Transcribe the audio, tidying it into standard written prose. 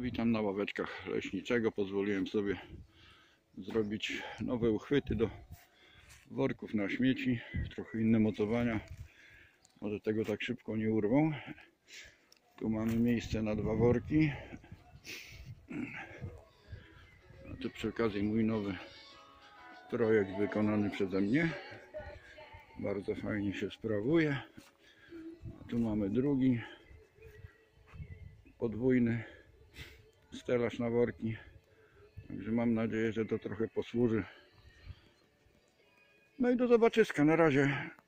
Witam na ławeczkach leśniczego. Pozwoliłem sobie zrobić nowe uchwyty do worków na śmieci. Trochę inne mocowania. Może tego tak szybko nie urwą. Tu mamy miejsce na 2 worki. A tu przy okazji mój nowy projekt wykonany przeze mnie. Bardzo fajnie się sprawuje. A tu mamy drugi podwójny stelaż na worki. Także mam nadzieję, że to trochę posłuży. No i do zobaczyska. Na razie.